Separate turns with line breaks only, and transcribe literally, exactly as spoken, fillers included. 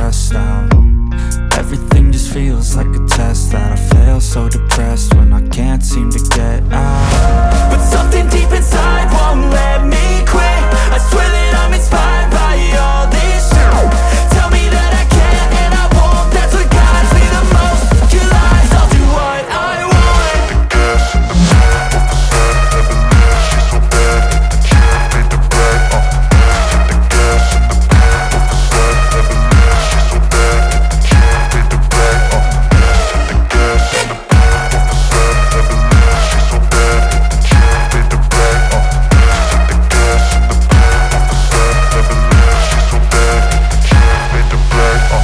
stressed out. Everything just feels like a test that I fail, so depressed when I can't seem to get out. But something deep